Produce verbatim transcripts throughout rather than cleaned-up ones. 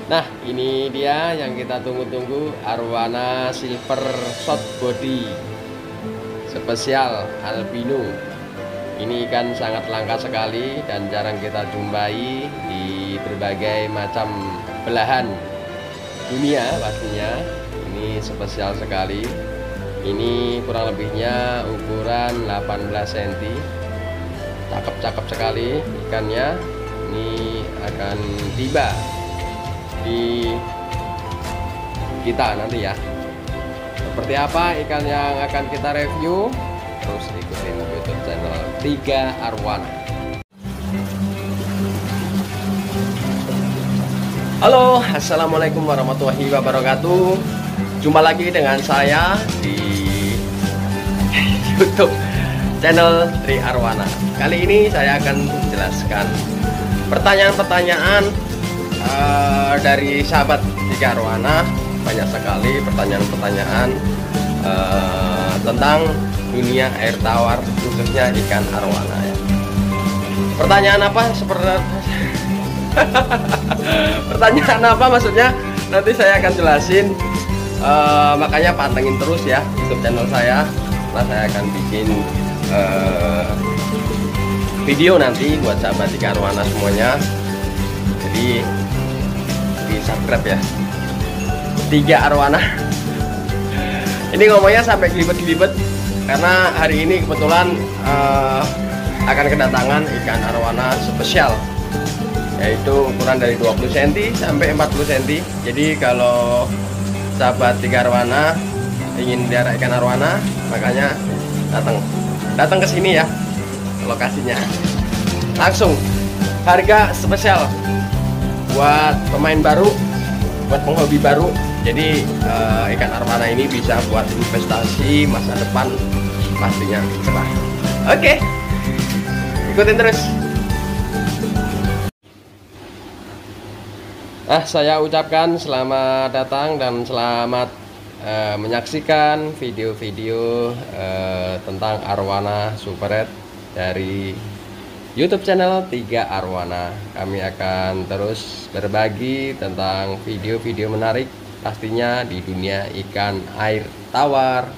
Nah, ini dia yang kita tunggu-tunggu, arwana silver short body spesial albino. Ini ikan sangat langka sekali dan jarang kita jumpai di berbagai macam belahan dunia pastinya. Ini spesial sekali. Ini kurang lebihnya ukuran delapan belas sentimeter. Cakep-cakep sekali ikannya. Ini akan tiba di kita nanti ya. Seperti apa ikan yang akan kita review, terus ikutin YouTube channel tiga Arwana. Halo, assalamualaikum warahmatullahi wabarakatuh. Jumpa lagi dengan saya di YouTube channel tiga Arwana. Kali ini saya akan menjelaskan pertanyaan-pertanyaan Uh, dari sahabat tiga Arwana. Banyak sekali pertanyaan-pertanyaan uh, tentang dunia air tawar, khususnya ikan arwana ya. Pertanyaan apa seperti pertanyaan apa maksudnya nanti saya akan jelasin, uh, makanya pantengin terus ya YouTube channel saya. Nah, saya akan bikin uh, video nanti buat sahabat tiga Arwana semuanya. Jadi di subscribe ya, tiga Arwana. Ini ngomongnya sampai gelibet-gelibet karena hari ini kebetulan uh, akan kedatangan ikan arwana spesial, yaitu ukuran dari dua puluh sentimeter sampai empat puluh sentimeter. Jadi kalau sahabat tiga Arwana ingin melihara ikan arwana, makanya datang datang ke sini ya, lokasinya langsung. Harga spesial buat pemain baru, buat penghobi baru. Jadi uh, ikan arwana ini bisa buat investasi masa depan pastinya cerah. Oke, ikutin terus. Ah, saya ucapkan selamat datang dan selamat uh, menyaksikan video-video uh, tentang arwana super red dari YouTube channel tiga Arwana. Kami akan terus berbagi tentang video-video menarik pastinya di dunia ikan air tawar.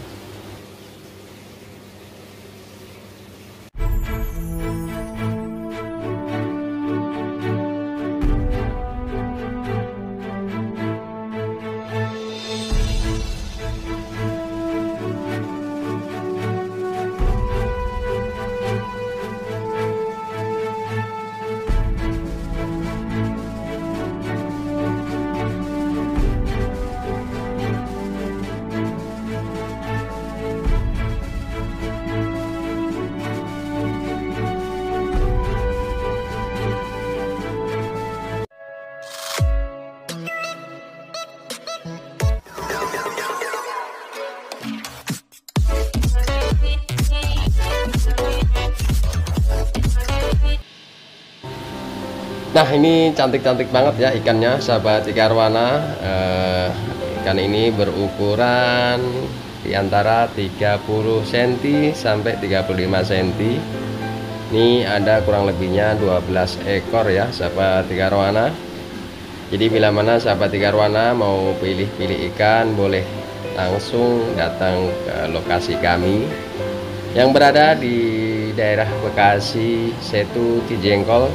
Nah, ini cantik-cantik banget ya ikannya sahabat tiga Arwana. eh, Ikan ini berukuran di antara tiga puluh sentimeter sampai tiga puluh lima sentimeter. Ini ada kurang lebihnya dua belas ekor ya sahabat tiga Arwana. Jadi bila mana sahabat tiga Arwana mau pilih-pilih ikan, boleh langsung datang ke lokasi kami yang berada di daerah Bekasi, Setu, Cijengkol.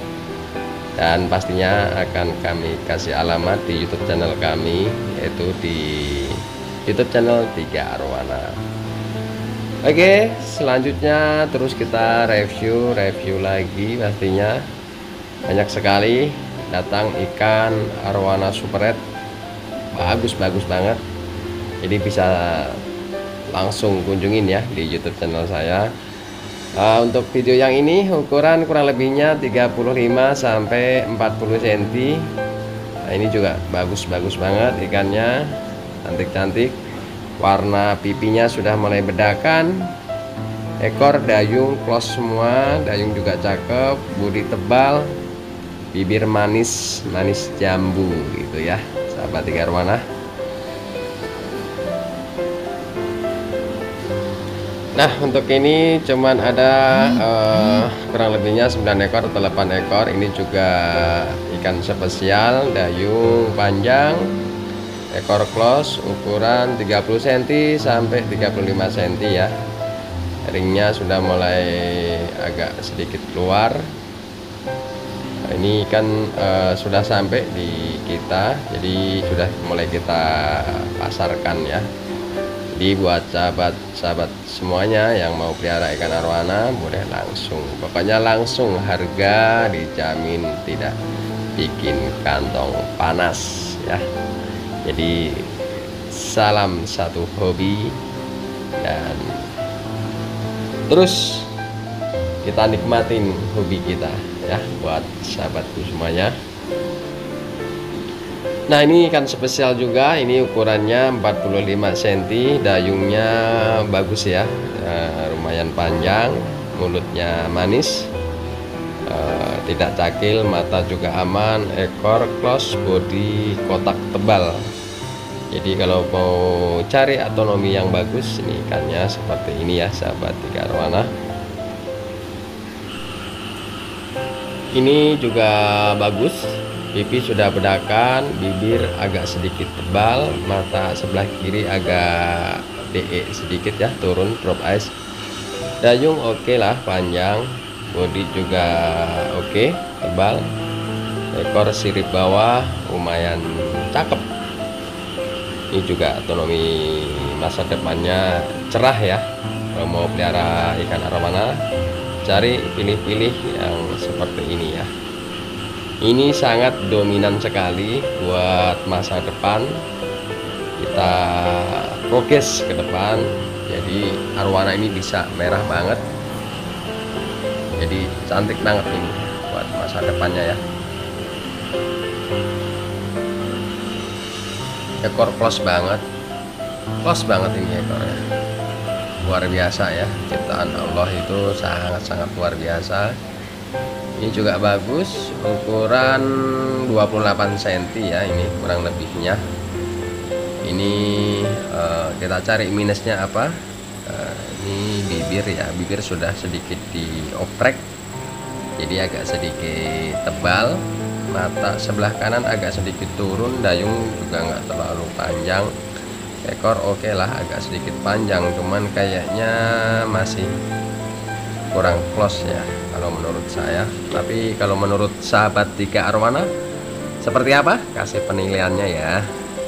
Dan pastinya akan kami kasih alamat di YouTube channel kami, yaitu di YouTube channel tiga Arwana. Oke, selanjutnya terus kita review review lagi. Pastinya banyak sekali datang ikan arwana super red, bagus-bagus banget. Jadi bisa langsung kunjungin ya di YouTube channel saya. Uh, untuk video yang ini ukuran kurang lebihnya tiga puluh lima sampai empat puluh sentimeter. Nah, ini juga bagus-bagus banget ikannya, cantik-cantik. Warna pipinya sudah mulai bedakan. Ekor dayung close semua, dayung juga cakep, bodi tebal, bibir manis, manis jambu gitu ya, sahabat tiga Arwana. Nah, untuk ini cuman ada uh, kurang lebihnya sembilan ekor atau delapan ekor. Ini juga ikan spesial dayung panjang, ekor close ukuran tiga puluh sentimeter sampai tiga puluh lima sentimeter ya. Ringnya sudah mulai agak sedikit keluar. Ini kan uh, sudah sampai di kita, jadi sudah mulai kita pasarkan ya. Jadi buat sahabat-sahabat semuanya yang mau pelihara ikan arwana boleh langsung, pokoknya langsung, harga dijamin tidak bikin kantong panas ya. Jadi salam satu hobi, dan terus kita nikmatin hobi kita ya buat sahabatku semuanya. Nah, ini ikan spesial juga, ini ukurannya empat puluh lima sentimeter, dayungnya bagus ya, e, lumayan panjang, mulutnya manis, e, tidak cakil, mata juga aman, ekor close, body kotak tebal. Jadi kalau mau cari autonomi yang bagus, ini ikannya seperti ini ya sahabat ikan arwana. Ini juga bagus. Pipi sudah bedakan, bibir agak sedikit tebal, mata sebelah kiri agak D E sedikit ya, turun, drop eyes. Dayung oke okay lah, panjang, body juga oke, okay, tebal. Ekor sirip bawah lumayan cakep. Ini juga autonomi masa depannya cerah ya. Kalau mau pelihara ikan arwana, cari pilih-pilih yang seperti ini ya. Ini sangat dominan sekali buat masa depan, kita progres ke depan. Jadi arwana ini bisa merah banget, jadi cantik banget ini buat masa depannya ya. Ekor close banget, close banget ini ekornya, luar biasa ya, ciptaan Allah itu sangat-sangat luar biasa. Ini juga bagus, ukuran dua puluh delapan sentimeter ya, ini kurang lebihnya. Ini uh, kita cari minusnya apa, uh, ini bibir ya, bibir sudah sedikit dioprek, jadi agak sedikit tebal. Mata sebelah kanan agak sedikit turun, dayung juga nggak terlalu panjang. Ekor oke okay lah, agak sedikit panjang, cuman kayaknya masih kurang close ya kalau menurut saya. Tapi kalau menurut sahabat Dika Arwana seperti apa? Kasih penilaiannya ya,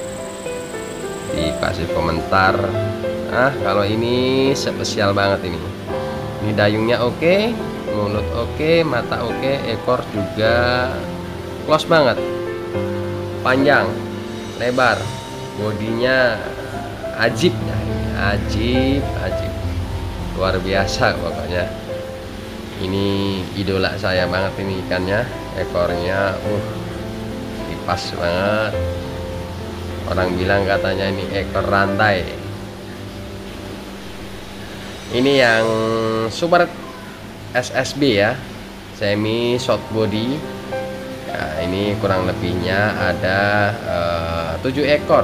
dikasih komentar. Ah, kalau ini spesial banget ini. Ini dayungnya oke, okay, mulut oke, okay, mata oke, okay, ekor juga close banget, panjang, lebar, bodinya ajib ya, ajib, ajib, luar biasa pokoknya. Ini idola saya banget ini ikannya, ekornya uh kipas banget. Orang bilang katanya ini ekor rantai. Ini yang super S S B ya, semi short body. Nah, ini kurang lebihnya ada uh, tujuh ekor,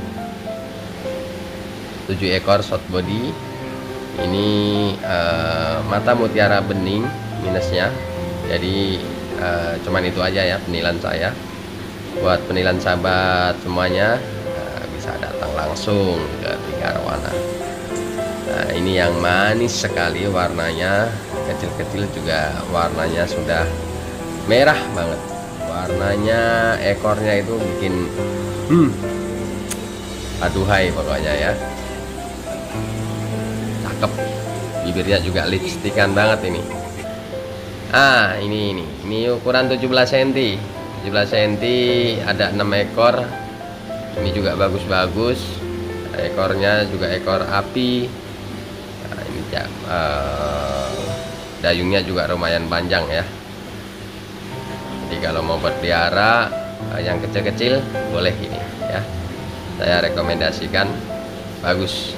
tujuh ekor short body. Ini uh, mata mutiara bening minusnya, jadi uh, cuman itu aja ya penilaian saya. Buat penilaian sahabat semuanya, uh, bisa datang langsung ke Dika Arwana. Nah, ini yang manis sekali warnanya, kecil-kecil juga warnanya sudah merah banget. Warnanya, ekornya itu bikin hmm, aduhai pokoknya ya. Cakep, bibirnya juga lipstikan banget ini. Ah, ini ini ini ukuran tujuh belas sentimeter, tujuh belas sentimeter, ada enam ekor. Ini juga bagus-bagus, ekornya juga ekor api. Nah, ini ya, uh, dayungnya juga lumayan panjang ya. Jadi kalau mau berpelihara uh, yang kecil-kecil boleh ini ya, saya rekomendasikan, bagus.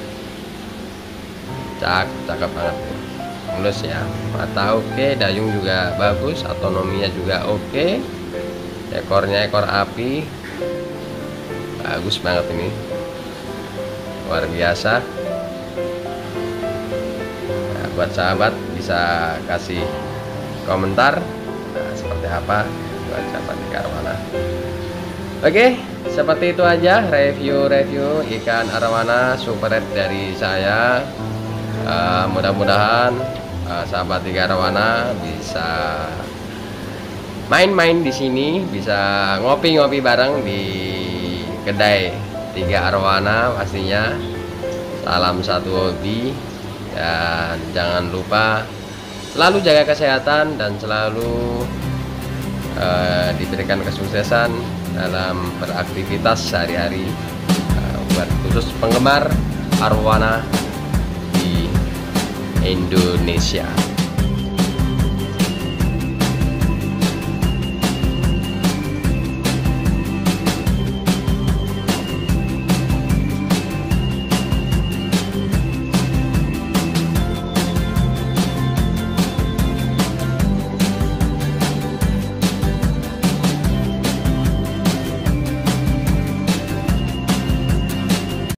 Cak, cakep banget, mulus ya, mata oke, okay, dayung juga bagus, autonominya juga oke, okay. Ekornya ekor api, bagus banget ini, luar biasa. buat sahabat bisa kasih komentar nah, seperti apa buat sahabat ikan arwana. Oke, seperti itu aja review-review ikan arwana super red dari saya. uh, mudah-mudahan uh, sahabat ikan arwana bisa main-main di sini, bisa ngopi-ngopi bareng di kedai Tiga Arwana pastinya. Salam satu hobi, dan jangan lupa selalu jaga kesehatan dan selalu uh, diberikan kesuksesan dalam beraktivitas sehari-hari, uh, buat khusus penggemar arwana di Indonesia.